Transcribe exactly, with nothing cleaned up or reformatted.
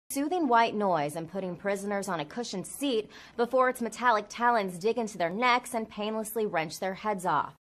soothing white noise and putting prisoners on a cushioned seat before its metallic talons dig into their necks and painlessly wrench their heads off.